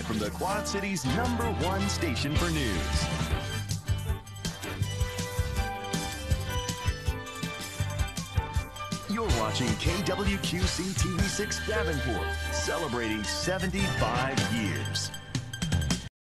from the Quad City's #1 station for news. You're watching KWQC TV6 Davenport, celebrating 75 years.